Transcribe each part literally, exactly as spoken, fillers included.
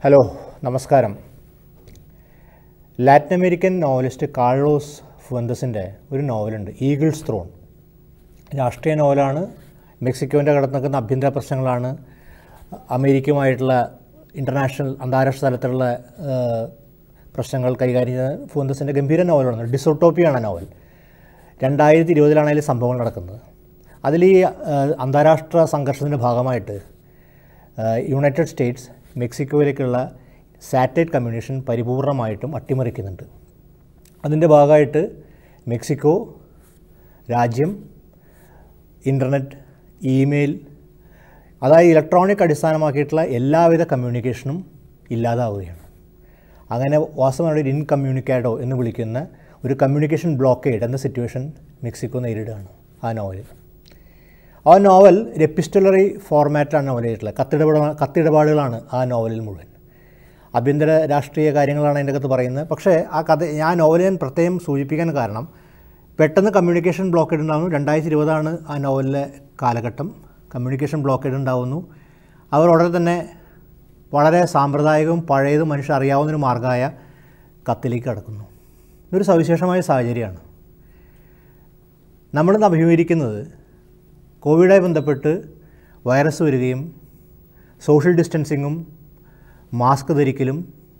Hello, നമസ്കാരം. Latin American novelist Carlos ഫുവന്തസിൻ്റെ ഒരു നോവലുണ്ട്, ഈഗിൾസ് ത്രോൺ. രാഷ്ട്രീയ നോവലാണ്. മെക്സിക്കോൻ്റെ കടന്നു നിൽക്കുന്ന ആഭ്യന്തര പ്രശ്നങ്ങളാണ്, അമേരിക്കയുമായിട്ടുള്ള ഇൻ്റർനാഷണൽ അന്താരാഷ്ട്ര തലത്തിലുള്ള പ്രശ്നങ്ങൾ കൈകാര്യം ചെയ്യുന്ന ഫുവന്തസിൻ്റെ ഗംഭീര നോവലാണ്. ഡിസോട്ടോപ്പിയാണ് നോവൽ. രണ്ടായിരത്തി ഇരുപതിലാണ് അതിൽ സംഭവങ്ങൾ നടക്കുന്നത്. അതിൽ ഈ അന്താരാഷ്ട്ര സംഘർഷത്തിൻ്റെ ഭാഗമായിട്ട് യുണൈറ്റഡ് സ്റ്റേറ്റ്സ് മെക്സിക്കോയിലേക്കുള്ള സാറ്റലൈറ്റ് കമ്മ്യൂണിക്കേഷൻ പരിപൂർണമായിട്ടും അട്ടിമറിക്കുന്നുണ്ട്. അതിൻ്റെ ഭാഗമായിട്ട് മെക്സിക്കോ രാജ്യം ഇൻ്റർനെറ്റ്, ഇമെയിൽ, അതായത് ഇലക്ട്രോണിക് അടിസ്ഥാനമാക്കിയിട്ടുള്ള എല്ലാവിധ കമ്മ്യൂണിക്കേഷനും ഇല്ലാതാവുകയാണ്. അങ്ങനെ വാസ്തവമായിട്ട് ഒരു ഇൻകമ്മ്യൂണിക്കേഡോ എന്ന് വിളിക്കുന്ന ഒരു കമ്മ്യൂണിക്കേഷൻ ബ്ലോക്കേഡ് എന്ന സിറ്റുവേഷൻ മെക്സിക്കോ നേരിടുകയാണ് ആ നോവലിൽ. ആ നോവൽ ഒരു എപ്പിസ്റ്റലറി ഫോർമാറ്റിലാണ് നോവൽ ചെയ്തിട്ടുള്ളത്. കത്തിടപാട് കത്തിടപാടുകളാണ് ആ നോവലിൽ മുഴുവൻ. ആഭ്യന്തര രാഷ്ട്രീയ കാര്യങ്ങളാണ് അതിൻ്റെ അകത്ത് പറയുന്നത്. പക്ഷേ ആ കഥ ഞാൻ നോവൽ ഞാൻ പ്രത്യേകം സൂചിപ്പിക്കാൻ കാരണം, പെട്ടെന്ന് കമ്മ്യൂണിക്കേഷൻ ബ്ലോക്കേഡ് ഉണ്ടാകുന്നു. രണ്ടായിരത്തി ഇരുപതാണ് ആ നോവലിലെ കാലഘട്ടം. കമ്മ്യൂണിക്കേഷൻ ബ്ലോക്കേഡ് ഉണ്ടാകുന്നു. അവർ ഉടനെ തന്നെ വളരെ സാമ്പ്രദായികവും പഴയതും മനുഷ്യർ അറിയാവുന്നൊരു മാർഗ്ഗമായ കത്തിലേക്ക് കടക്കുന്നു. ഇതൊരു സവിശേഷമായ സാഹചര്യമാണ്. നമ്മളിന്ന് അഭിമുഖീകരിക്കുന്നത് കോവിഡുമായി ബന്ധപ്പെട്ട് വൈറസ് വരികയും സോഷ്യൽ ഡിസ്റ്റൻസിങ്ങും മാസ്ക് ധരിക്കലും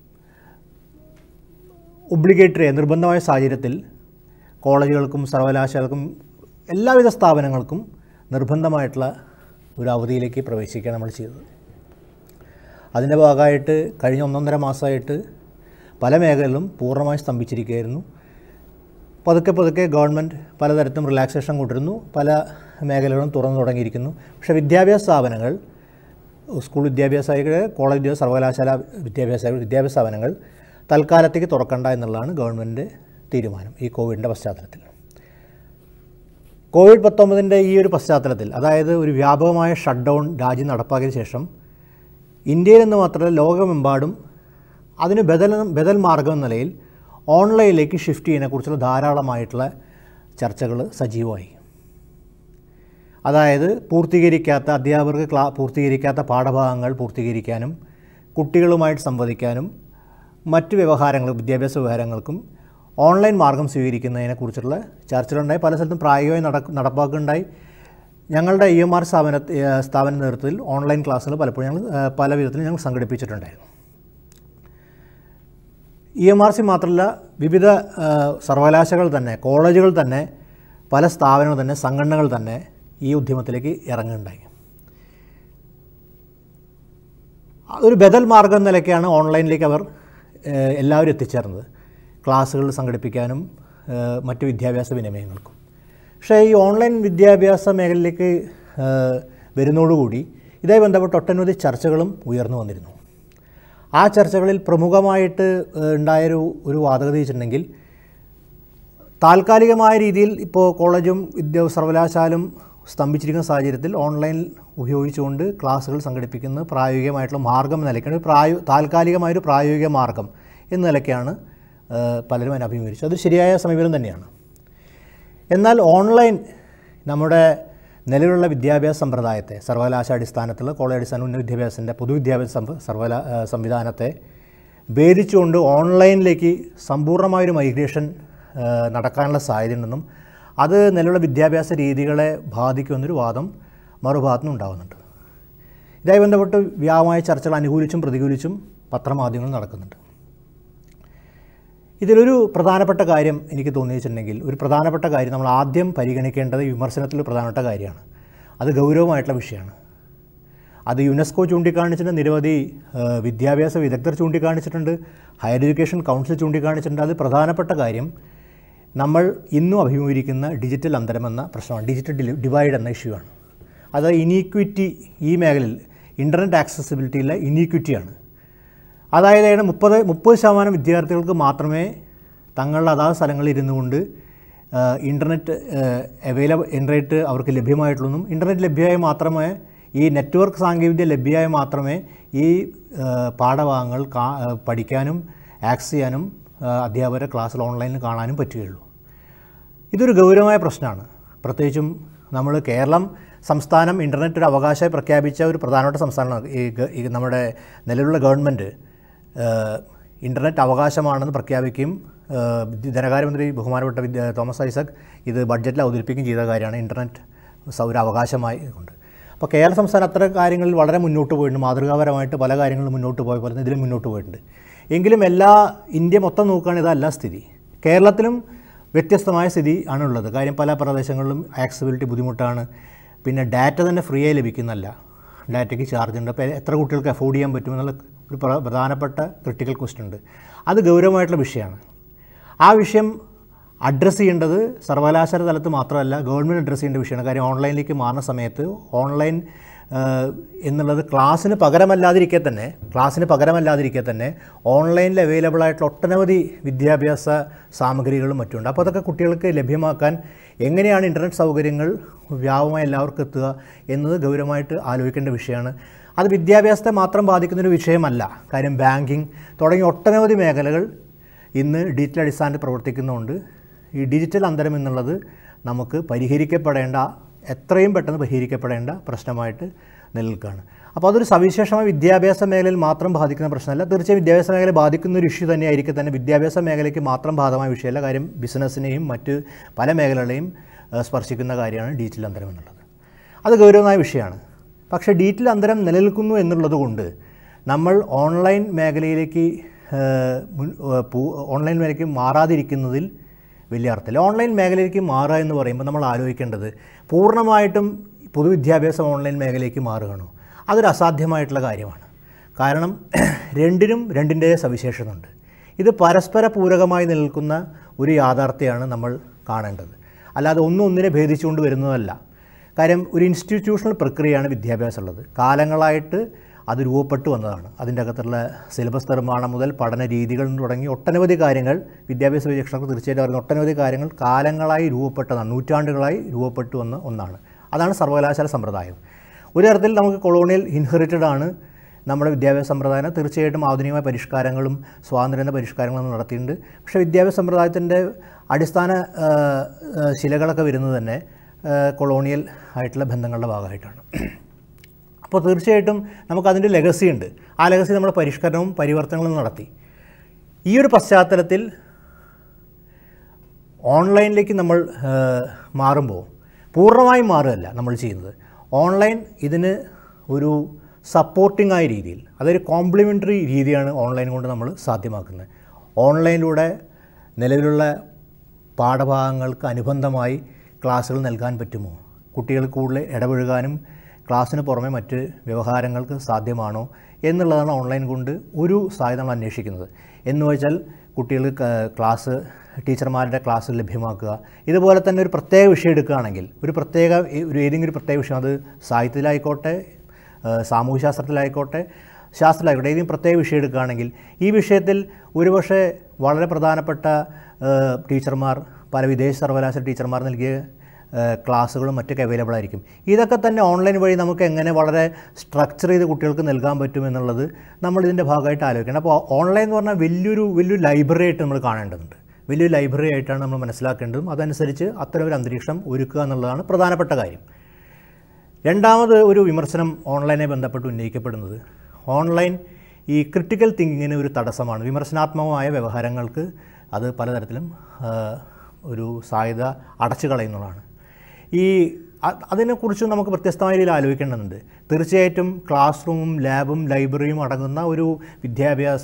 ഒബ്ലിഗേറ്ററി നിർബന്ധമായ സാഹചര്യത്തിൽ കോളേജുകൾക്കും സർവകലാശാലകൾക്കും എല്ലാവിധ സ്ഥാപനങ്ങൾക്കും നിർബന്ധമായിട്ടുള്ള ഒരു അവധിയിലേക്ക് പ്രവേശിക്കുകയാണ് നമ്മൾ ചെയ്തത്. അതിൻ്റെ ഭാഗമായിട്ട് കഴിഞ്ഞ ഒന്നൊന്നര മാസമായിട്ട് പല മേഖലകളിലും പൂർണ്ണമായി സ്തംഭിച്ചിരിക്കുകയായിരുന്നു. പതുക്കെ പതുക്കെ ഗവൺമെൻറ് പലതരത്തിലും റിലാക്സേഷൻ കൊണ്ടുവരുന്നു, പല മേഖലകളും തുറന്നു തുടങ്ങിയിരിക്കുന്നു. പക്ഷേ വിദ്യാഭ്യാസ സ്ഥാപനങ്ങൾ, സ്കൂൾ വിദ്യാഭ്യാസ, കോളേജ് വിദ്യാഭ്യാസ, സർവകലാശാല വിദ്യാഭ്യാസ വിദ്യാഭ്യാസ സ്ഥാപനങ്ങൾ തൽക്കാലത്തേക്ക് തുറക്കണ്ട എന്നുള്ളതാണ് ഗവൺമെൻറ് തീരുമാനം ഈ കോവിഡിൻ്റെ പശ്ചാത്തലത്തിൽ. കോവിഡ് പത്തൊമ്പതിൻ്റെ ഈ ഒരു പശ്ചാത്തലത്തിൽ, അതായത് ഒരു വ്യാപകമായ ഷട്ട് ഡൗൺ രാജ്യം നടപ്പാക്കിയ ശേഷം ഇന്ത്യയിൽ നിന്ന് മാത്രമല്ല ലോകമെമ്പാടും അതിന് ബദൽ ബദൽ മാർഗം എന്ന നിലയിൽ ഓൺലൈനിലേക്ക് ഷിഫ്റ്റ് ചെയ്യുന്നതിനെക്കുറിച്ചുള്ള ധാരാളമായിട്ടുള്ള ചർച്ചകൾ സജീവമായി. അതായത് പൂർത്തീകരിക്കാത്ത അധ്യാപകർക്ക് ക്ലാ പൂർത്തീകരിക്കാത്ത പാഠഭാഗങ്ങൾ പൂർത്തീകരിക്കാനും കുട്ടികളുമായിട്ട് സംവദിക്കാനും മറ്റ് വ്യവഹാരങ്ങൾ വിദ്യാഭ്യാസ വ്യവഹാരങ്ങൾക്കും ഓൺലൈൻ മാർഗം സ്വീകരിക്കുന്നതിനെക്കുറിച്ചുള്ള ചർച്ചകളുണ്ടായി. പല സ്ഥലത്തും പ്രായോഗികമായി നട നടപ്പാക്കുകയുണ്ടായി. ഞങ്ങളുടെ ഇ എം ആർ സ്ഥാപന സ്ഥാപന നേതൃത്വത്തിൽ ഓൺലൈൻ ക്ലാസ്സുകൾ പലപ്പോഴും ഞങ്ങൾ പല വിധത്തിലും ഞങ്ങൾ സംഘടിപ്പിച്ചിട്ടുണ്ടായിരുന്നു. ഇ എം ആർ സി മാത്രമല്ല, വിവിധ സർവകലാശാലകൾ തന്നെ, കോളേജുകൾ തന്നെ, പല സ്ഥാപനങ്ങൾ തന്നെ, സംഘടനകൾ തന്നെ ഈ ഉദ്യമത്തിലേക്ക് ഇറങ്ങുകയുണ്ടായി. ഒരു ബദൽ മാർഗം എന്ന നിലയ്ക്കാണ് ഓൺലൈനിലേക്ക് അവർ എല്ലാവരും എത്തിച്ചേർന്നത്, ക്ലാസ്സുകൾ സംഘടിപ്പിക്കാനും മറ്റ് വിദ്യാഭ്യാസ വിനിമയങ്ങൾക്കും. പക്ഷേ ഈ ഓൺലൈൻ വിദ്യാഭ്യാസ മേഖലയിലേക്ക് വരുന്നതോടുകൂടി ഇതുമായി ബന്ധപ്പെട്ട് ഒട്ടനവധി ചർച്ചകളും ഉയർന്നു വന്നിരുന്നു. ആ ചർച്ചകളിൽ പ്രമുഖമായിട്ട് ഉണ്ടായൊരു ഒരു വാദഗതി വെച്ചിട്ടുണ്ടെങ്കിൽ, താൽക്കാലികമായ രീതിയിൽ ഇപ്പോൾ കോളേജും വിദ്യ സർവകലാശാലയും സ്തംഭിച്ചിരിക്കുന്ന സാഹചര്യത്തിൽ ഓൺലൈൻ ഉപയോഗിച്ചുകൊണ്ട് ക്ലാസ്സുകൾ സംഘടിപ്പിക്കുന്ന പ്രായോഗികമായിട്ടുള്ള മാർഗം എന്ന നിലയ്ക്കാണ്, പ്രായോ താൽക്കാലികമായൊരു പ്രായോഗിക മാർഗം എന്ന നിലയ്ക്കാണ് പലരും അതിനെ അഭിമുഖീകരിച്ചത്. അത് ശരിയായ സമീപനം തന്നെയാണ്. എന്നാൽ ഓൺലൈൻ നമ്മുടെ നിലവിലുള്ള വിദ്യാഭ്യാസ സമ്പ്രദായത്തെ, സർവകലാശാല അടിസ്ഥാനത്തിലുള്ള കോളേജ് അടിസ്ഥാന ഉന്നത വിദ്യാഭ്യാസത്തിൻ്റെ പൊതുവിദ്യാഭ്യാസ സർവകലാ സംവിധാനത്തെ ഭേദിച്ചുകൊണ്ട് ഓൺലൈനിലേക്ക് സമ്പൂർണ്ണമായൊരു മൈഗ്രേഷൻ നടക്കാനുള്ള സാധ്യതയുണ്ടെന്നും അത് നിലവിലുള്ള വിദ്യാഭ്യാസ രീതികളെ ബാധിക്കുമെന്നൊരു വാദം മറുഭാഗത്തു നിന്നുണ്ടാകുന്നുണ്ട്. ഇതുമായി ബന്ധപ്പെട്ട് വ്യാപകമായ ചർച്ചകൾ അനുകൂലിച്ചും പ്രതികൂലിച്ചും പത്രമാധ്യമങ്ങൾ നടക്കുന്നുണ്ട്. ഇതിലൊരു പ്രധാനപ്പെട്ട കാര്യം എനിക്ക് തോന്നിയിട്ടുണ്ടെങ്കിൽ, ഒരു പ്രധാനപ്പെട്ട കാര്യം നമ്മൾ ആദ്യം പരിഗണിക്കേണ്ടത് വിമർശനത്തിൽ പ്രധാനപ്പെട്ട കാര്യമാണ്. അത് ഗൗരവമായിട്ടുള്ള വിഷയമാണ്. അത് യുനെസ്കോ ചൂണ്ടിക്കാണിച്ചിട്ടുണ്ട്, നിരവധി വിദ്യാഭ്യാസ വിദഗ്ധർ ചൂണ്ടിക്കാണിച്ചിട്ടുണ്ട്, ഹയർ എഡ്യൂക്കേഷൻ കൗൺസിൽ ചൂണ്ടിക്കാണിച്ചിട്ടുണ്ട്. അത് പ്രധാനപ്പെട്ട കാര്യം നമ്മൾ ഇന്നും അഭിമുഖീകരിക്കുന്ന ഡിജിറ്റൽ അന്തരം എന്ന പ്രശ്നമാണ്, ഡിജിറ്റൽ ഡിവൈഡ് എന്ന ഇഷ്യൂ ആണ്. അത് ഇനീക്വിറ്റി, ഈ മേഖലയിൽ ഇൻ്റർനെറ്റ് ആക്സസിബിലിറ്റിയിലെ ഇനീക്വിറ്റിയാണ്. അതായത് മുപ്പത് മുപ്പത് ശതമാനം വിദ്യാർത്ഥികൾക്ക് മാത്രമേ തങ്ങളുടെ അതാത് സ്ഥലങ്ങളിൽ ഇരുന്നു കൊണ്ട് ഇൻ്റർനെറ്റ് അവൈലബിൾ ഇൻ്റർനെറ്റ് അവർക്ക് ലഭ്യമായിട്ടുള്ളതും, ഇൻ്റർനെറ്റ് ലഭ്യമായി മാത്രമേ, ഈ നെറ്റ്വർക്ക് സാങ്കേതികവിദ്യ ലഭ്യമായി മാത്രമേ ഈ പാഠഭാഗങ്ങൾ പഠിക്കാനും ആക്സസ് ചെയ്യാനും അധ്യാപകരെ ക്ലാസ്സിൽ ഓൺലൈനിൽ കാണാനും പറ്റുകയുള്ളൂ. ഇതൊരു ഗൗരവമായ പ്രശ്നമാണ്. പ്രത്യേകിച്ചും നമ്മൾ കേരളം സംസ്ഥാനം ഇൻ്റർനെറ്റ് ഒരു അവകാശമായി പ്രഖ്യാപിച്ച ഒരു പ്രധാനപ്പെട്ട സംസ്ഥാനമാണ്. ഈ നമ്മുടെ നിലവിലുള്ള ഗവൺമെൻറ് ഇൻ്റർനെറ്റ് അവകാശമാണെന്ന് പ്രഖ്യാപിക്കുകയും ധനകാര്യമന്ത്രി ബഹുമാനപ്പെട്ട വിദ്യ തോമസ് ഐസക് ഇത് ബഡ്ജറ്റിൽ അവതരിപ്പിക്കുകയും ചെയ്ത കാര്യമാണ് ഇൻ്റർനെറ്റ് സൗര അവകാശമായി കൊണ്ട്. അപ്പോൾ കേരള സംസ്ഥാനം അത്തരം കാര്യങ്ങളിൽ വളരെ മുന്നോട്ട് പോയിട്ടുണ്ട്. മാതൃകാപരമായിട്ട് പല കാര്യങ്ങളും മുന്നോട്ട് പോയ പോലെ ഇതിലും മുന്നോട്ട് പോയിട്ടുണ്ട്. എങ്കിലും എല്ലാ ഇന്ത്യ മൊത്തം നോക്കുകയാണെങ്കിൽ ഇതല്ല സ്ഥിതി. കേരളത്തിലും വ്യത്യസ്തമായ സ്ഥിതി ആണുള്ളത്. കാര്യം പല പ്രദേശങ്ങളിലും ആക്സസിബിലിറ്റി ബുദ്ധിമുട്ടാണ്. പിന്നെ ഡാറ്റ തന്നെ ഫ്രീ ആയി ലഭിക്കുന്നല്ല, ഡാറ്റയ്ക്ക് ചാർജ് ഉണ്ട്. അപ്പോൾ എത്ര കുട്ടികൾക്ക് അഫോർഡ് ചെയ്യാൻ പറ്റുമെന്നുള്ള ഒരു പ്രധാനപ്പെട്ട ക്രിട്ടിക്കൽ ക്വസ്റ്റ്യൻ ഉണ്ട്. അത് ഗൗരവമായിട്ടുള്ള വിഷയമാണ്. ആ വിഷയം അഡ്രസ്സ് ചെയ്യേണ്ടത് സർവകലാശാല തലത്ത് മാത്രമല്ല, ഗവൺമെൻറ് അഡ്രസ്സ് ചെയ്യേണ്ട വിഷയമാണ്. കാര്യം ഓൺലൈനിലേക്ക് മാറുന്ന സമയത്ത് ഓൺലൈൻ എന്നുള്ളത് ക്ലാസ്സിന് പകരമല്ലാതിരിക്കെ തന്നെ ക്ലാസ്സിന് പകരമല്ലാതിരിക്കെ തന്നെ ഓൺലൈനിൽ അവൈലബിൾ ആയിട്ടുള്ള ഒട്ടനവധി വിദ്യാഭ്യാസ സാമഗ്രികളും മറ്റുമുണ്ട്. അപ്പോൾ അതൊക്കെ കുട്ടികൾക്ക് ലഭ്യമാക്കാൻ എങ്ങനെയാണ് ഇൻ്റർനെറ്റ് സൗകര്യങ്ങൾ വ്യാപകമായി എല്ലാവർക്കും എത്തുക എന്നത് ഗൗരവമായിട്ട് ആലോചിക്കേണ്ട വിഷയമാണ്. അത് വിദ്യാഭ്യാസത്തെ മാത്രം ബാധിക്കുന്നൊരു വിഷയമല്ല. കാര്യം ബാങ്കിങ് തുടങ്ങിയ ഒട്ടനവധി മേഖലകൾ ഇന്ന് ഡിജിറ്റൽ അടിസ്ഥാനത്തിൽ പ്രവർത്തിക്കുന്നതുകൊണ്ട് ഈ ഡിജിറ്റൽ അന്തരം എന്നുള്ളത് നമുക്ക് പരിഹരിക്കപ്പെടേണ്ട, എത്രയും പെട്ടെന്ന് പരിഹരിക്കപ്പെടേണ്ട പ്രശ്നമായിട്ട് നിലനിൽക്കുകയാണ്. അപ്പോൾ അതൊരു സവിശേഷമായ വിദ്യാഭ്യാസ മേഖലയിൽ മാത്രം ബാധിക്കുന്ന പ്രശ്നമല്ല. തീർച്ചയായും വിദ്യാഭ്യാസ മേഖലയെ ബാധിക്കുന്ന ഒരു ഇഷ്യൂ തന്നെയായിരിക്കും തന്നെ വിദ്യാഭ്യാസ മേഖലയ്ക്ക് മാത്രം ബാധകമായ വിഷയമല്ല. കാര്യം ബിസിനസ്സിനെയും മറ്റ് പല മേഖലകളെയും സ്പർശിക്കുന്ന കാര്യമാണ് ഡിജിറ്റൽ അന്തരം എന്നുള്ളത്. അത് ഗൗരവമായ വിഷയമാണ്. പക്ഷേ ഡിജിറ്റൽ അന്തരം നിലനിൽക്കുന്നു എന്നുള്ളത് കൊണ്ട് നമ്മൾ ഓൺലൈൻ മേഖലയിലേക്ക് ഓൺലൈൻ മേഖലയ്ക്ക് മാറാതിരിക്കുന്നതിൽ വലിയ അർത്ഥമില്ല. ഓൺലൈൻ മേഖലയിലേക്ക് മാറുക എന്ന് പറയുമ്പോൾ നമ്മൾ ആലോചിക്കേണ്ടത് പൂർണ്ണമായിട്ടും പൊതുവിദ്യാഭ്യാസം ഓൺലൈൻ മേഖലയിലേക്ക് മാറുകയാണോ? അതൊരു അസാധ്യമായിട്ടുള്ള കാര്യമാണ്. കാരണം രണ്ടിനും രണ്ടിൻ്റെ സവിശേഷത ഉണ്ട്. ഇത് പരസ്പര പൂരകമായി നിൽക്കുന്ന ഒരു യാഥാർത്ഥ്യമാണ് നമ്മൾ കാണേണ്ടത്. അല്ലാതെ ഒന്നും ഒന്നിനെ ഭേദിച്ചുകൊണ്ട് വരുന്നതല്ല. കാര്യം ഒരു ഇൻസ്റ്റിറ്റ്യൂഷണൽ പ്രക്രിയയാണ് വിദ്യാഭ്യാസം ഉള്ളത്. കാലങ്ങളായിട്ട് അത് രൂപപ്പെട്ടു വന്നതാണ്. അതിൻ്റെ അകത്തുള്ള സിലബസ് നിർമ്മാണം മുതൽ പഠന രീതികൾ തുടങ്ങി ഒട്ടനവധി കാര്യങ്ങൾ വിദ്യാഭ്യാസ വീക്ഷണർക്ക് തീർച്ചയായിട്ടും പറയുന്ന ഒട്ടനവധി കാര്യങ്ങൾ കാലങ്ങളായി രൂപപ്പെട്ടതാണ്, നൂറ്റാണ്ടുകളായി രൂപപ്പെട്ടു വന്ന ഒന്നാണ്. അതാണ് സർവകലാശാല സമ്പ്രദായം. ഒരു തരത്തിൽ നമുക്ക് കൊളോണിയൽ ഇൻഹെറിറ്റഡ് ആണ് നമ്മുടെ വിദ്യാഭ്യാസ സമ്പ്രദായം. തീർച്ചയായിട്ടും ആധുനികമായ പരിഷ്കാരങ്ങളും സ്വാതന്ത്ര്യ പരിഷ്കാരങ്ങളും നടത്തിയിട്ടുണ്ട്. പക്ഷേ വിദ്യാഭ്യാസ സമ്പ്രദായത്തിൻ്റെ അടിസ്ഥാന ശിലകളൊക്കെ വരുന്നത് തന്നെ കൊളോണിയൽ ആയിട്ടുള്ള ബന്ധങ്ങളുടെ ഭാഗമായിട്ടാണ്. അപ്പോൾ തീർച്ചയായിട്ടും നമുക്കതിൻ്റെ ലെഗസി ഉണ്ട്. ആ ലെഗസി നമ്മുടെ പരിഷ്കരണവും പരിവർത്തനങ്ങളും നടത്തി. ഈ ഒരു പശ്ചാത്തലത്തിൽ ഓൺലൈനിലേക്ക് നമ്മൾ മാറുമ്പോൾ പൂർണ്ണമായും മാറുകയല്ല നമ്മൾ ചെയ്യുന്നത്. ഓൺലൈൻ ഇതിന് ഒരു സപ്പോർട്ടിംഗ് ആയ രീതിയിൽ, അതൊരു കോംപ്ലിമെൻ്ററി രീതിയാണ് ഓൺലൈൻ കൊണ്ട് നമ്മൾ സാധ്യമാക്കുന്നത്. ഓൺലൈനിലൂടെ നിലവിലുള്ള പാഠഭാഗങ്ങൾക്ക് അനുബന്ധമായി ക്ലാസ്സുകൾ നൽകാൻ പറ്റുമോ? കുട്ടികൾ കൂടുതൽ ഇടപഴകാനും ക്ലാസ്സിന് പുറമെ മറ്റ് വ്യവഹാരങ്ങൾക്ക് സാധ്യമാണോ എന്നുള്ളതാണ് ഓൺലൈൻ കൊണ്ട് ഒരു സാധ്യത നമ്മൾ അന്വേഷിക്കുന്നത്. എന്ന് വെച്ചാൽ കുട്ടികൾക്ക് ക്ലാസ് ടീച്ചർമാരുടെ ക്ലാസ് ലഭ്യമാക്കുക. ഇതുപോലെ തന്നെ ഒരു പ്രത്യേക വിഷയം എടുക്കുകയാണെങ്കിൽ ഒരു പ്രത്യേക ഒരു ഏതെങ്കിലും ഒരു പ്രത്യേക വിഷയം, അത് സാഹിത്യത്തിലായിക്കോട്ടെ, സാമൂഹ്യശാസ്ത്രത്തിലായിക്കോട്ടെ, ശാസ്ത്രത്തിലായിക്കോട്ടെ, ഏതെങ്കിലും പ്രത്യേക വിഷയം എടുക്കുകയാണെങ്കിൽ ഈ വിഷയത്തിൽ ഒരുപക്ഷെ വളരെ പ്രധാനപ്പെട്ട ടീച്ചർമാർ, പല വിദേശ സർവകലാശാല ടീച്ചർമാർ നൽകിയ ക്ലാസ്സുകളും മറ്റൊക്കെ അവൈലബിൾ ആയിരിക്കും. ഇതൊക്കെ തന്നെ ഓൺലൈൻ വഴി നമുക്ക് എങ്ങനെ വളരെ സ്ട്രക്ചർ ചെയ്ത് കുട്ടികൾക്ക് നൽകാൻ പറ്റും എന്നുള്ളത് നമ്മൾ ഇതിൻ്റെ ഭാഗമായിട്ട് ആലോചിക്കണം. അപ്പോൾ ഓൺലൈൻ എന്ന് പറഞ്ഞാൽ വലിയൊരു വലിയൊരു ലൈബ്രറി ആയിട്ട് നമ്മൾ കാണേണ്ടതുണ്ട്. വലിയൊരു ലൈബ്രറി ആയിട്ടാണ് നമ്മൾ മനസ്സിലാക്കേണ്ടതും. അതനുസരിച്ച് അത്തരം ഒരു അന്തരീക്ഷം ഒരുക്കുക എന്നുള്ളതാണ് പ്രധാനപ്പെട്ട കാര്യം. രണ്ടാമത് ഒരു വിമർശനം ഓൺലൈനെ ബന്ധപ്പെട്ട് ഉന്നയിക്കപ്പെടുന്നത്, ഓൺലൈൻ ഈ ക്രിട്ടിക്കൽ തിങ്കിങ്ങിന് ഒരു തടസ്സമാണ്. വിമർശനാത്മകമായ വ്യവഹാരങ്ങൾക്ക് അത് പലതരത്തിലും ഒരു സാധ്യത അടച്ചു കളയുന്നതാണ്. ഈ അതിനെക്കുറിച്ച് നമുക്ക് വ്യത്യസ്തമായ രീതിയിൽ ആലോചിക്കേണ്ടതുണ്ട്. തീർച്ചയായിട്ടും ക്ലാസ് റൂമും ലാബും ലൈബ്രറിയും അടങ്ങുന്ന ഒരു വിദ്യാഭ്യാസ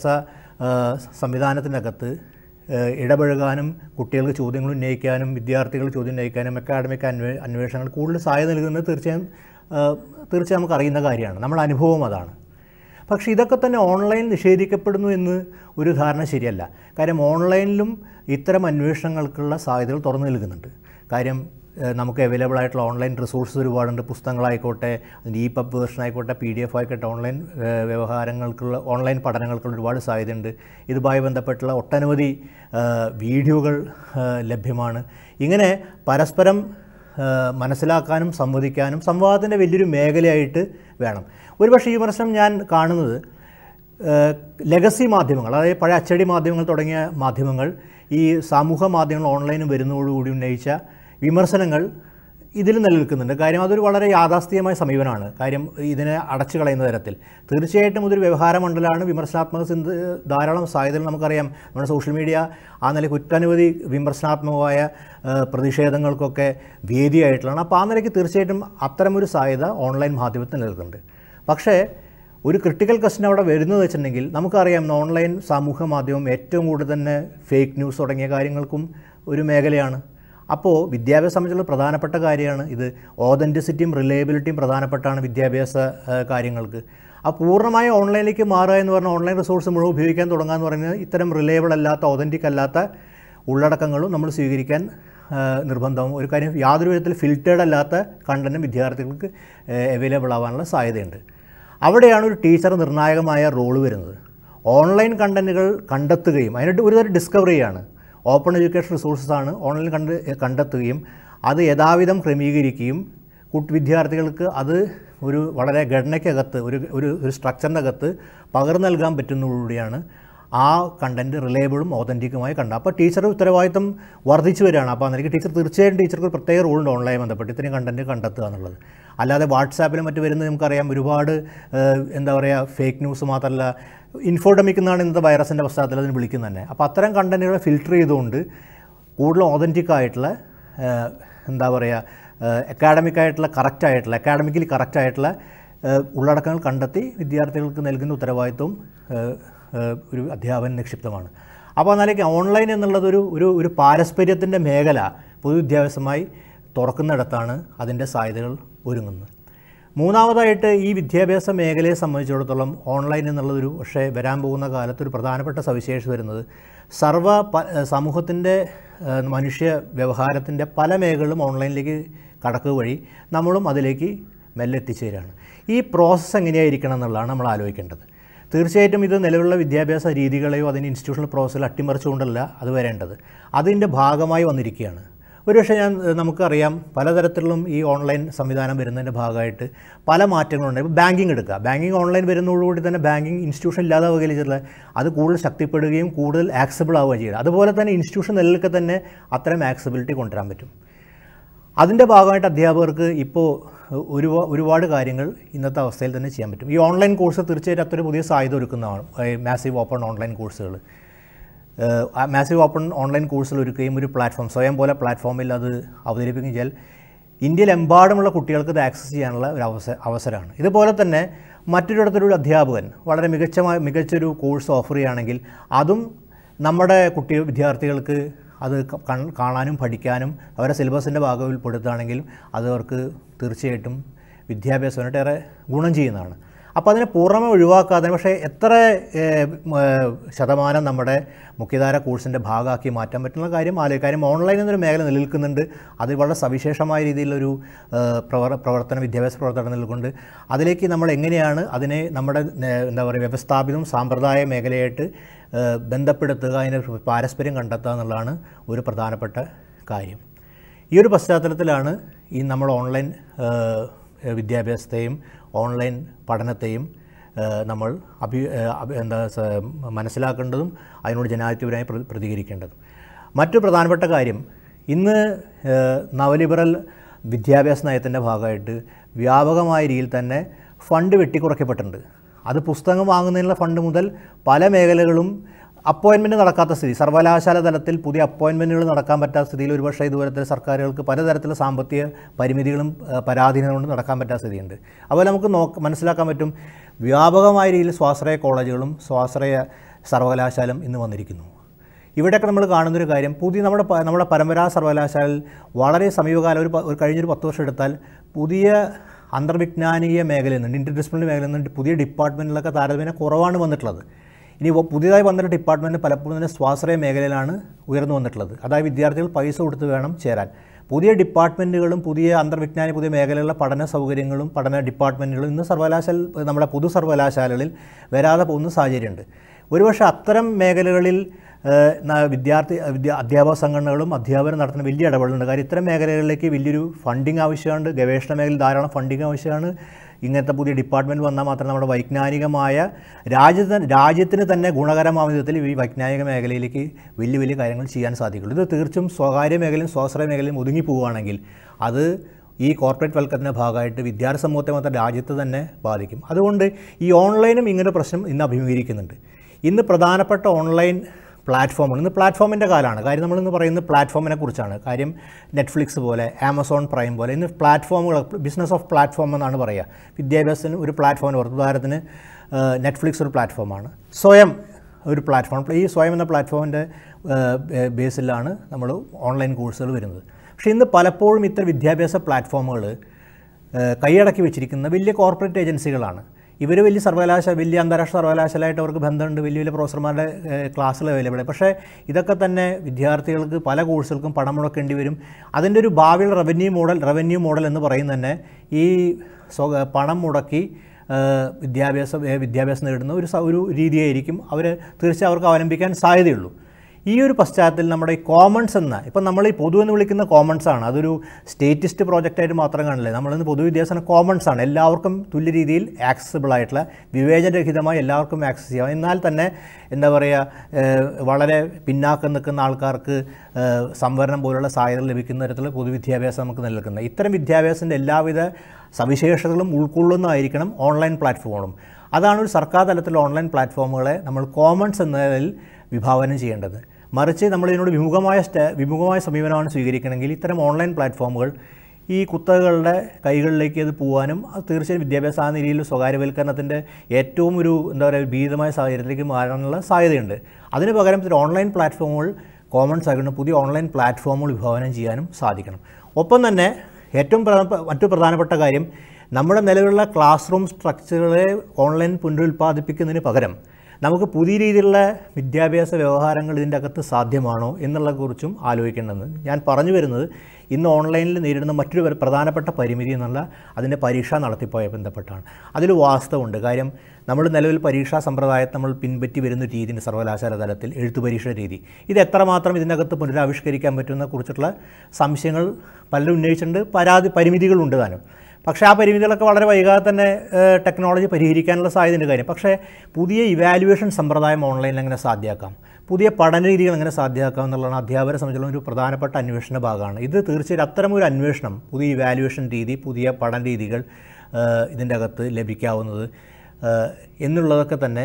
സംവിധാനത്തിനകത്ത് ഇടപഴകാനും കുട്ടികൾക്ക് ചോദ്യങ്ങൾ ഉന്നയിക്കാനും വിദ്യാർത്ഥികൾ ചോദ്യം ഉന്നയിക്കാനും അക്കാഡമിക് അന്വേ അന്വേഷണങ്ങൾ കൂടുതൽ സഹായം നൽകുന്നത് തീർച്ചയായും തീർച്ചയായും നമുക്ക് അറിയുന്ന കാര്യമാണ്. നമ്മുടെ അനുഭവം അതാണ്. പക്ഷേ ഇതൊക്കെ തന്നെ ഓൺലൈൻ നിഷേധിക്കപ്പെടുന്നു എന്ന് ഒരു ധാരണ ശരിയല്ല. കാര്യം ഓൺലൈനിലും ഇത്തരം അന്വേഷണങ്ങൾക്കുള്ള സാധ്യതകൾ തുറന്നു നൽകുന്നുണ്ട്. കാര്യം നമുക്ക് അവൈലബിൾ ആയിട്ടുള്ള ഓൺലൈൻ റിസോഴ്സസ് ഒരുപാടുണ്ട്. പുസ്തകങ്ങളായിക്കോട്ടെ, അതിൻ്റെ ഇ പബ് വേർഷൻ ആയിക്കോട്ടെ, പി ഡി എഫ് ആയിക്കോട്ടെ, ഓൺലൈൻ വ്യവഹാരങ്ങൾക്കുള്ള ഓൺലൈൻ പഠനങ്ങൾക്കുള്ള ഒരുപാട് സാധ്യതയുണ്ട്. ഇതുമായി ബന്ധപ്പെട്ടുള്ള ഒട്ടനവധി വീഡിയോകൾ ലഭ്യമാണ്. ഇങ്ങനെ പരസ്പരം മനസ്സിലാക്കാനും സംവദിക്കാനും സംവാദത്തിൻ്റെ വലിയൊരു മേഖലയായിട്ട് വേണം. ഒരുപക്ഷെ ഈ വർഷം ഞാൻ കാണുന്നത് ലെഗസി മാധ്യമങ്ങൾ, അതായത് പഴയ അച്ചടി മാധ്യമങ്ങൾ തുടങ്ങിയ മാധ്യമങ്ങൾ ഈ സമൂഹ മാധ്യമങ്ങൾ ഓൺലൈനും വരുന്നതോടുകൂടി ഉന്നയിച്ച വിമർശനങ്ങൾ ഇതിൽ നിലനിൽക്കുന്നുണ്ട്. കാര്യം അതൊരു വളരെ യാഥാസ്ഥികമായ സമീപനമാണ്. കാര്യം ഇതിനെ അടച്ചു കളയുന്ന തരത്തിൽ തീർച്ചയായിട്ടും ഇതൊരു വ്യവഹാര മണ്ഡലമാണ്. വിമർശനാത്മക ചിന്ത ധാരാളം സാധ്യതകൾ നമുക്കറിയാം. നമ്മുടെ സോഷ്യൽ മീഡിയ ആ നിലയ്ക്ക് ഒട്ടനവധി വിമർശനാത്മകമായ പ്രതിഷേധങ്ങൾക്കൊക്കെ വേദിയായിട്ടുള്ളതാണ്. അപ്പോൾ ആ നിലയ്ക്ക് തീർച്ചയായിട്ടും അത്തരമൊരു സാധ്യത ഓൺലൈൻ മാധ്യമത്തിൽ നിലനിൽക്കുന്നുണ്ട്. പക്ഷേ ഒരു ക്രിട്ടിക്കൽ ക്വസ്റ്റ്യൻ അവിടെ വരുന്നത് വെച്ചിട്ടുണ്ടെങ്കിൽ നമുക്കറിയാം ഓൺലൈൻ സാമൂഹ്യ മാധ്യമം ഏറ്റവും കൂടുതൽ തന്നെ ഫേക്ക് ന്യൂസ് തുടങ്ങിയ കാര്യങ്ങൾക്കും ഒരു മേഖലയാണ്. അപ്പോൾ വിദ്യാഭ്യാസം സംബന്ധിച്ചുള്ള പ്രധാനപ്പെട്ട കാര്യമാണ് ഇത്. ഓതൻറ്റിസിറ്റിയും റിലയബിലിറ്റിയും പ്രധാനപ്പെട്ടാണ് വിദ്യാഭ്യാസ കാര്യങ്ങൾക്ക്. ആ പൂർണ്ണമായ ഓൺലൈനിലേക്ക് മാറുക എന്ന് പറഞ്ഞാൽ ഓൺലൈൻ റിസോഴ്സ് മുഴുവൻ ഉപയോഗിക്കാൻ തുടങ്ങുക എന്ന് പറയുന്നത് ഇത്തരം റിലയബിൾ അല്ലാത്ത ഓതൻറ്റിക് അല്ലാത്ത ഉള്ളടക്കങ്ങളും നമ്മൾ സ്വീകരിക്കാൻ നിർബന്ധവും. ഒരു കാര്യം യാതൊരു വിധത്തിൽ ഫിൽറ്റേഡ് അല്ലാത്ത കണ്ടൻറ്റും വിദ്യാർത്ഥികൾക്ക് അവൈലബിൾ ആവാനുള്ള സാധ്യതയുണ്ട്. അവിടെയാണ് ഒരു ടീച്ചർ നിർണായകമായ റോള് വരുന്നത്. ഓൺലൈൻ കണ്ടൻറ്റുകൾ കണ്ടെത്തുകയും അതിനായിട്ട് ഒരുതരം ഡിസ്കവറിയാണ്. ഓപ്പൺ എഡ്യൂക്കേഷൻ റിസോഴ്സസാണ് ഓൺലൈൻ കണ്ട് കണ്ടെത്തുകയും അത് യഥാവിധം ക്രമീകരിക്കുകയും കുട്ടി വിദ്യാർത്ഥികൾക്ക് അത് ഒരു വളരെ ഘടനയ്ക്കകത്ത് ഒരു ഒരു ഒരു സ്ട്രക്ചറിനകത്ത് പകർന്നു നൽകാൻ പറ്റുന്നതോടുകൂടിയാണ് ആ കണ്ടൻറ്റ് റിലയബിളും ഓതൻറ്റിക്കുമായി കണ്ട. അപ്പോൾ ടീച്ചറുടെ ഉത്തരവാദിത്തം വർദ്ധിച്ചു വരികയാണ്. അപ്പോൾ അന്നേരം ടീച്ചർ തീർച്ചയായും ടീച്ചർക്ക് ഒരു പ്രത്യേക റോളുണ്ട് ഓൺലൈൻ ബന്ധപ്പെട്ട് ഇത്രയും കണ്ടൻറ്റ് കണ്ടെത്തുക എന്നുള്ളത്. അല്ലാതെ വാട്സാപ്പിലും മറ്റ് വരുന്നത് നമുക്കറിയാം ഒരുപാട് എന്താ പറയുക ഫേക്ക് ന്യൂസ് മാത്രമല്ല ഇൻഫോഡമിക് എന്നാണ് ഇന്നത്തെ വൈറസിൻ്റെ പശ്ചാത്തലത്തിൽ അതിന് വിളിക്കുന്നത് തന്നെ. അപ്പോൾ അത്തരം കണ്ടൻറ്റുകളെ ഫിൽറ്റർ ചെയ്തുകൊണ്ട് കൂടുതൽ ഓതൻറ്റിക് ആയിട്ടുള്ള എന്താ പറയുക അക്കാഡമിക്കായിട്ടുള്ള കറക്റ്റായിട്ടുള്ള അക്കാഡമിക്കലി കറക്റ്റായിട്ടുള്ള ഉള്ളടക്കങ്ങൾ കണ്ടെത്തി വിദ്യാർത്ഥികൾക്ക് നൽകുന്ന ഉത്തരവാദിത്വം ഒരു അധ്യാപന നിക്ഷിപ്തമാണ്. അപ്പോൾ എന്നാലേക്ക് ഓൺലൈൻ എന്നുള്ളതൊരു ഒരു ഒരു പാരസ്പര്യത്തിൻ്റെ മേഖല പൊതുവിദ്യാഭ്യാസമായി തുറക്കുന്നിടത്താണ് അതിൻ്റെ സാധ്യതകൾ ഒരുങ്ങുന്നത്. മൂന്നാമതായിട്ട് ഈ വിദ്യാഭ്യാസ മേഖലയെ സംബന്ധിച്ചിടത്തോളം ഓൺലൈൻ എന്നുള്ളതൊരു പക്ഷേ വരാൻ പോകുന്ന കാലത്തൊരു പ്രധാനപ്പെട്ട സവിശേഷത വരുന്നത് സർവ്വ സമൂഹത്തിൻ്റെ മനുഷ്യ വ്യവഹാരത്തിൻ്റെ പല മേഖലകളും ഓൺലൈനിലേക്ക് കടക്കുക വഴി നമ്മളും അതിലേക്ക് മെല്ലെ എത്തിച്ചേരുകയാണ്. ഈ പ്രോസസ്സ് എങ്ങനെയായിരിക്കണം എന്നുള്ളതാണ് നമ്മൾ ആലോചിക്കേണ്ടത്. തീർച്ചയായിട്ടും ഇത് നിലവിലുള്ള വിദ്യാഭ്യാസ രീതികളെയോ അതിൻ്റെ ഇൻസ്റ്റിറ്റ്യൂഷണൽ പ്രോസസ്സിൽ അട്ടിമറിച്ചുകൊണ്ടല്ല അത് വരേണ്ടത്. അതിൻ്റെ ഭാഗമായി വന്നിരിക്കുകയാണ്. ഒരുപക്ഷെ ഞാൻ നമുക്കറിയാം പലതരത്തിലും ഈ ഓൺലൈൻ സംവിധാനം വരുന്നതിൻ്റെ ഭാഗമായിട്ട് പല മാറ്റങ്ങളുണ്ട്. ഇപ്പോൾ ബാങ്കിങ് എടുക്കുക. ബാങ്കിങ് ഓൺലൈൻ വരുന്നതോടുകൂടി തന്നെ ബാങ്കിങ് ഇൻസ്റ്റിറ്റ്യൂഷൻ ഇല്ലാതാവുകയില്ല, അത് കൂടുതൽ ശക്തിപ്പെടുകയും കൂടുതൽ ആക്സബിൾ ആവുകയും ചെയ്യുക. അതുപോലെ തന്നെ ഇൻസ്റ്റിറ്റ്യൂഷൻ നിലനിൽക്കെ തന്നെ അത്തരം ആക്സബിലിറ്റി കൊണ്ടുവരാൻ പറ്റും. അതിൻ്റെ ഭാഗമായിട്ട് അധ്യാപകർക്ക് ഇപ്പോൾ ഒരു ഒരുപാട് കാര്യങ്ങൾ ഇന്നത്തെ അവസ്ഥയിൽ തന്നെ ചെയ്യാൻ പറ്റും. ഈ ഓൺലൈൻ കോഴ്സ് തീർച്ചയായിട്ടും അത്ര പുതിയ സാധ്യത ഒരുക്കുന്നതാണ്. മാസീവ് ഓപ്പൺ ഓൺലൈൻ കോഴ്സുകൾ മാസീവ് ഓപ്പൺ ഓൺലൈൻ കോഴ്സുകൾ ഒരുക്കുകയും ഒരു പ്ലാറ്റ്ഫോം സ്വയം പോലെ പ്ലാറ്റ്ഫോമിൽ അത് അവതരിപ്പിക്കുകയും ചെയ്താൽ ഇന്ത്യയിലെമ്പാടുമുള്ള കുട്ടികൾക്ക് ഇത് ആക്സസ് ചെയ്യാനുള്ള ഒരു അവസര അവസരമാണ്. ഇതുപോലെ തന്നെ മറ്റൊരിടത്തൊരു അധ്യാപകൻ വളരെ മികച്ച മികച്ചൊരു കോഴ്സ് ഓഫർ ചെയ്യുകയാണെങ്കിൽ അതും നമ്മുടെ കുട്ടി വിദ്യാർത്ഥികൾക്ക് അത് കാണാനും പഠിക്കാനും അവരുടെ സിലബസിൻ്റെ ഭാഗം ഉൾപ്പെടുത്തുകയാണെങ്കിൽ അത് അവർക്ക് തീർച്ചയായിട്ടും വിദ്യാഭ്യാസമായിട്ട് ഏറെ ഗുണം ചെയ്യുന്നതാണ്. അപ്പോൾ അതിനെ പൂർണ്ണമായി ഒഴിവാക്കാതെ പക്ഷേ എത്ര ശതമാനം നമ്മുടെ മുഖ്യധാര കോഴ്സിൻ്റെ ഭാഗമാക്കി മാറ്റാൻ പറ്റുന്ന കാര്യം ആലോചിക്കും. കാര്യം ഓൺലൈൻ എന്നൊരു മേഖല നിലനിൽക്കുന്നുണ്ട്. അത് വളരെ സവിശേഷമായ രീതിയിലൊരു പ്രവർ പ്രവർത്തനം വിദ്യാഭ്യാസ പ്രവർത്തനം നിലനിൽക്കുന്നുണ്ട്. അതിലേക്ക് നമ്മൾ എങ്ങനെയാണ് അതിനെ നമ്മുടെ എന്താ പറയുക വ്യവസ്ഥാപിതവും സാമ്പ്രദായ മേഖലയായിട്ട് ബന്ധപ്പെടുത്തുക, അതിൻ്റെ പാരസ്പര്യം കണ്ടെത്തുക എന്നുള്ളതാണ് ഒരു പ്രധാനപ്പെട്ട കാര്യം. ഈ ഒരു പശ്ചാത്തലത്തിലാണ് ഈ നമ്മൾ ഓൺലൈൻ വിദ്യാഭ്യാസത്തെയും ഓൺലൈൻ പഠനത്തെയും നമ്മൾ അഭി എന്താ മനസ്സിലാക്കേണ്ടതും അതിനോട് ജനാധിപത്യപരമായി പ്രതികരിക്കേണ്ടതും. മറ്റു പ്രധാനപ്പെട്ട കാര്യം ഇന്ന് നവലിബറൽ വിദ്യാഭ്യാസ നയത്തിൻ്റെ ഭാഗമായിട്ട് വ്യാപകമായ രീതിയിൽ തന്നെ ഫണ്ട് വെട്ടിക്കുറയ്ക്കപ്പെട്ടിട്ടുണ്ട്. അത് പുസ്തകം വാങ്ങുന്നതിനുള്ള ഫണ്ട് മുതൽ പല മേഖലകളും അപ്പോയിൻമെൻറ്റ് നടക്കാത്ത സ്ഥിതി, സർവകലാശാല തലത്തിൽ പുതിയ അപ്പോയിൻമെൻറ്റുകൾ നടക്കാൻ പറ്റാത്ത സ്ഥിതിയിൽ ഒരുപക്ഷെ ഇതുപോലത്തെ സർക്കാരുകൾക്ക് പലതരത്തിലുള്ള സാമ്പത്തിക പരിമിതികളും പരാധീനത കൊണ്ട് നടക്കാൻ പറ്റാത്ത സ്ഥിതിയുണ്ട്. അതുപോലെ നമുക്ക് നോക്ക് മനസ്സിലാക്കാൻ പറ്റും വ്യാപകമായ രീതിയിൽ സ്വാശ്രയ കോളേജുകളും സ്വാശ്രയ സർവകലാശാലയും ഇന്ന് വന്നിരിക്കുന്നു. ഇവിടെയൊക്കെ നമ്മൾ കാണുന്നൊരു കാര്യം പുതിയ നമ്മുടെ നമ്മുടെ പരമ്പരാഗത സർവകലാശാലയിൽ വളരെ സമീപകാലം ഒരു ഒരു കഴിഞ്ഞൊരു പത്ത് വർഷം എടുത്താൽ പുതിയ അന്തർവിജ്ഞാനീയ മേഖലയിൽ നിന്ന് ഇൻ്റർ ഡിസിപ്ലിനറി മേഖലയിൽ നിന്ന് പുതിയ ഡിപ്പാർട്ട്മെൻറ്റിലൊക്കെ താരതമ്യേന കുറവാണ് വന്നിട്ടുള്ളത്. ഇനി പുതിയതായി വന്നിട്ട് ഡിപ്പാർട്ട്മെൻറ്റ് പലപ്പോഴും തന്നെ സ്വാശ്രയ മേഖലയിലാണ് ഉയർന്നു വന്നിട്ടുള്ളത്. അതായത് വിദ്യാർത്ഥികൾ പൈസ കൊടുത്ത് വേണം ചേരാൻ. പുതിയ ഡിപ്പാർട്ട്മെൻറ്റുകളും പുതിയ അന്തർവിജ്ഞാന പുതിയ മേഖലകളിലെ പഠന സൗകര്യങ്ങളും പഠന ഡിപ്പാർട്ട്മെൻറ്റുകളും ഇന്ന് സർവകലാശാല നമ്മുടെ പൊതു സർവകലാശാലകളിൽ വരാതെ പോകുന്ന സാഹചര്യമുണ്ട്. ഒരുപക്ഷെ അത്തരം മേഖലകളിൽ വിദ്യാർത്ഥി വിദ്യാ അധ്യാപക സംഘടനകളും അധ്യാപകരും നടത്തുന്ന വലിയ ഇടപെടലുണ്ട്. കാര്യം ഇത്തരം മേഖലകളിലേക്ക് വലിയൊരു ഫണ്ടിങ് ആവശ്യമുണ്ട്. ഗവേഷണ മേഖലയിൽ ധാരാളം ഫണ്ടിങ് ആവശ്യമാണ്. ഇങ്ങനത്തെ പുതിയ ഡിപ്പാർട്ട്മെൻറ്റ് വന്നാൽ മാത്രമേ നമ്മുടെ വൈജ്ഞാനികമായ രാജ്യത്തിന് രാജ്യത്തിന് തന്നെ ഗുണകരമാവുന്ന വിധത്തിൽ ഈ വൈജ്ഞാനിക മേഖലയിലേക്ക് വലിയ വലിയ കാര്യങ്ങൾ ചെയ്യാൻ സാധിക്കുള്ളൂ. ഇത് തീർച്ചയായും സ്വകാര്യ മേഖലയും സ്വാശ്രയ മേഖലയും ഒതുങ്ങി പോവുകയാണെങ്കിൽ അത് ഈ കോർപ്പറേറ്റ് വൽക്കരണത്തിൻ്റെ ഭാഗമായിട്ട് വിദ്യാർത്ഥി സമൂഹത്തെ മാത്രം രാജ്യത്ത് തന്നെ ബാധിക്കും. അതുകൊണ്ട് ഈ ഓൺലൈനും ഇങ്ങനെ പ്രശ്നം ഇന്ന് അഭിമുഖീകരിക്കുന്നുണ്ട്. ഇന്ന് പ്രധാനപ്പെട്ട ഓൺലൈൻ പ്ലാറ്റ്ഫോമാണ്. ഇന്ന് പ്ലാറ്റ്ഫോമിൻ്റെ കാലമാണ്. കാര്യം നമ്മളിന്ന് പറയുന്നത് പ്ലാറ്റ്ഫോമിനെ കുറിച്ചാണ്. കാര്യം നെറ്റ്ഫ്ലിക്സ് പോലെ ആമസോൺ പ്രൈം പോലെ ഇന്ന് പ്ലാറ്റ്ഫോമുകൾ, ബിസിനസ് ഓഫ് പ്ലാറ്റ്ഫോം എന്നാണ് പറയുക. വിദ്യാഭ്യാസത്തിന് ഒരു പ്ലാറ്റ്ഫോമിന് പുറത്ത് ഉദാഹരണത്തിന് നെറ്റ്ഫ്ലിക്സ് ഒരു പ്ലാറ്റ്ഫോമാണ്, സ്വയം ഒരു പ്ലാറ്റ്ഫോം. ഈ സ്വയം എന്ന പ്ലാറ്റ്ഫോമിൻ്റെ ബേസിലാണ് നമ്മൾ ഓൺലൈൻ കോഴ്സുകൾ വരുന്നത്. പക്ഷേ ഇന്ന് പലപ്പോഴും ഇത്തരം വിദ്യാഭ്യാസ പ്ലാറ്റ്ഫോമുകൾ കൈയടക്കി വെച്ചിരിക്കുന്ന വലിയ കോർപ്പറേറ്റ് ഏജൻസികളാണ്. ഇവർ വലിയ സർവകലാശാല, വലിയ അന്താരാഷ്ട്ര സർവകലാശാലയായിട്ട് അവർക്ക് ബന്ധമുണ്ട്, വലിയ വലിയ പ്രൊഫസർമാരുടെ ക്ലാസ്സുകൾ അവൈലബിൾ. പക്ഷേ ഇതൊക്കെ തന്നെ വിദ്യാർത്ഥികൾക്ക് പല കോഴ്സുകൾക്കും പണം മുടക്കേണ്ടി വരും. അതിൻ്റെ ഒരു ഭാവിയിൽ റവന്യൂ മോഡൽ റവന്യൂ മോഡൽ എന്ന് പറയുന്നത് തന്നെ ഈ പണം മുടക്കി വിദ്യാഭ്യാസ വിദ്യാഭ്യാസം നേടുന്ന ഒരു ഒരു രീതിയായിരിക്കും അവർ തീർച്ചയായും അവർക്ക് അവലംബിക്കാൻ സാധ്യതയുള്ളൂ. ഈ ഒരു പശ്ചാത്തലത്തിൽ നമ്മുടെ ഈ കോമൺസ് എന്ന, ഇപ്പം നമ്മൾ ഈ പൊതു എന്ന് വിളിക്കുന്ന കോമൺസ് ആണ്, അതൊരു സ്റ്റേറ്റിസ്റ്റ് പ്രോജക്റ്റായിട്ട് മാത്രം കാണില്ലേ. നമ്മളിന്ന് പൊതുവിദ്യാഭ്യാസം കോമൺസ് ആണ്, എല്ലാവർക്കും തുല്യ രീതിയിൽ ആക്സസിബിൾ ആയിട്ടുള്ള, വിവേചനരഹിതമായി എല്ലാവർക്കും ആക്സസ് ചെയ്യാം. എന്നാൽ തന്നെ എന്താ പറയുക, വളരെ പിന്നാക്കം നിൽക്കുന്ന ആൾക്കാർക്ക് സംവരണം പോലുള്ള സാധ്യതകൾ ലഭിക്കുന്ന തരത്തിലുള്ള പൊതുവിദ്യാഭ്യാസം നമുക്ക് നിലനിൽക്കുന്നത്. ഇത്തരം വിദ്യാഭ്യാസത്തിൻ്റെ എല്ലാവിധ സവിശേഷതകളും ഉൾക്കൊള്ളുന്നതായിരിക്കണം ഓൺലൈൻ പ്ലാറ്റ്ഫോമുകളും. അതാണ് ഒരു സർക്കാർ തലത്തിലുള്ള ഓൺലൈൻ പ്ലാറ്റ്ഫോമുകളെ നമ്മൾ കോമൺസ് എന്നതിൽ വിഭാവനം ചെയ്യേണ്ടത്. മറിച്ച് നമ്മൾ ഇതിനോട് വിമുഖമായ സ്റ്റ വിമുഖമായ സമീപനമാണ് സ്വീകരിക്കണമെങ്കിൽ ഇത്തരം ഓൺലൈൻ പ്ലാറ്റ്ഫോമുകൾ ഈ കുത്തകളുടെ കൈകളിലേക്ക് അത് പോകാനും അത് തീർച്ചയായും വിദ്യാഭ്യാസ ആ നിലയിൽ സ്വകാര്യവൽക്കരണത്തിൻ്റെ ഏറ്റവും ഒരു എന്താ പറയുക ഭീതമായ സാഹചര്യത്തിലേക്ക് മാറാനുള്ള സാധ്യതയുണ്ട്. അതിന് പകരം ഇത്തരം ഓൺലൈൻ പ്ലാറ്റ്ഫോമുകൾ കോമൺസ് ആക്കണം, പുതിയ ഓൺലൈൻ പ്ലാറ്റ്ഫോമുകൾ വിഭാവനം ചെയ്യാനും സാധിക്കണം. ഒപ്പം തന്നെ ഏറ്റവും മറ്റു പ്രധാനപ്പെട്ട കാര്യം, നമ്മുടെ നിലവിലുള്ള ക്ലാസ് റൂം സ്ട്രക്ചറുകളെ ഓൺലൈൻ പുനരുൽപ്പാദിപ്പിക്കുന്നതിന് പകരം നമുക്ക് പുതിയ രീതിയിലുള്ള വിദ്യാഭ്യാസ വ്യവഹാരങ്ങൾ ഇതിൻ്റെ അകത്ത് സാധ്യമാണോ എന്നുള്ളതിനെക്കുറിച്ചും ആലോചിക്കേണ്ടതെന്ന് ഞാൻ പറഞ്ഞു വരുന്നത്. ഇന്ന് ഓൺലൈനിൽ നേരിടുന്ന മറ്റൊരു പ്രധാനപ്പെട്ട പരിമിതി എന്നുള്ള അതിൻ്റെ പരീക്ഷാ നടത്തിപ്പോയ ബന്ധപ്പെട്ടാണ്. അതിൽ വാസ്തവമുണ്ട്. കാര്യം നമ്മൾ നിലവിൽ പരീക്ഷാ സമ്പ്രദായത്തെ നമ്മൾ പിൻപറ്റി വരുന്ന രീതിൻ്റെ സർവകലാശാല തലത്തിൽ എഴുത്തു പരീക്ഷ രീതി, ഇത് എത്രമാത്രം ഇതിനകത്ത് പുനരാവിഷ്കരിക്കാൻ പറ്റുന്ന കുറിച്ചിട്ടുള്ള സംശയങ്ങൾ പലരും ഉന്നയിച്ചിട്ടുണ്ട്. പരാതി പരിമിതികളുണ്ട് താനും. പക്ഷേ ആ പരിമിതികളൊക്കെ വളരെ വൈകാതെ തന്നെ ടെക്നോളജി പരിഹരിക്കാനുള്ള സാധ്യതയുണ്ട് കാര്യം. പക്ഷേ പുതിയ ഇവാലുവേഷൻ സമ്പ്രദായം ഓൺലൈനിൽ എങ്ങനെ സാധ്യമാക്കാം, പുതിയ പഠന രീതികൾ എങ്ങനെ സാധ്യമാക്കാം എന്നുള്ളതാണ് അധ്യാപകരെ സംബന്ധിച്ചുള്ള ഒരു പ്രധാനപ്പെട്ട അന്വേഷണ ഭാഗമാണ്. ഇത് തീർച്ചയായും അത്തരം ഒരു അന്വേഷണം, പുതിയ ഇവാലുവേഷൻ രീതി, പുതിയ പഠന രീതികൾ ഇതിൻ്റെ അകത്ത് ലഭിക്കാവുന്നത് എന്നുള്ളതൊക്കെ തന്നെ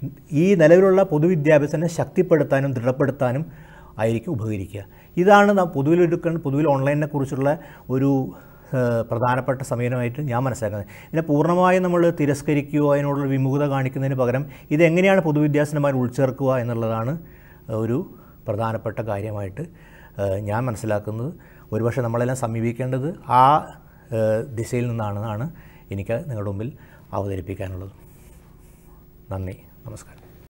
ഈ നിലവിലുള്ള പൊതുവിദ്യാഭ്യാസത്തിനെ ശക്തിപ്പെടുത്താനും ദൃഢപ്പെടുത്താനും ആയിരിക്കും ഉപകരിക്കുക. ഇതാണ് നാം പൊതുവിലെടുക്കുന്ന പൊതുവിൽ ഓൺലൈനിനെ കുറിച്ചുള്ള ഒരു പ്രധാനപ്പെട്ട സമീപനമായിട്ട് ഞാൻ മനസ്സിലാക്കുന്നത്. ഇതിനെ പൂർണ്ണമായും നമ്മൾ തിരസ്കരിക്കുകയോ അതിനോടുള്ള വിമുഖത കാണിക്കുന്നതിന് പകരം ഇതെങ്ങനെയാണ് പൊതുവിദ്യാഭ്യാസമായി ഉൾച്ചേർക്കുക എന്നുള്ളതാണ് ഒരു പ്രധാനപ്പെട്ട കാര്യമായിട്ട് ഞാൻ മനസ്സിലാക്കുന്നത്. ഒരുപക്ഷെ നമ്മളെല്ലാം സമീപിക്കേണ്ടത് ആ ദിശയിൽ നിന്നാണെന്നാണ് എനിക്ക് നിങ്ങളുടെ മുമ്പിൽ അവതരിപ്പിക്കാനുള്ളത്. നന്ദി, നമസ്കാരം.